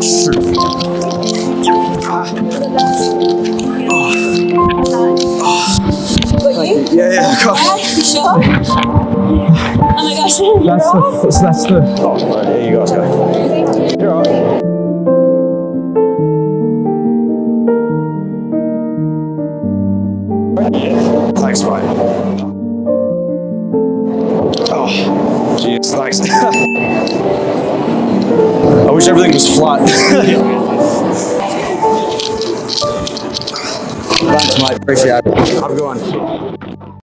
Yeah, You sure? Oh my gosh, that's the. Oh, right, there you guys go. You're alright. Thanks, mate. Oh, jeez, thanks. I wish everything was flat. Thanks, mate. Appreciate it. Have a good one.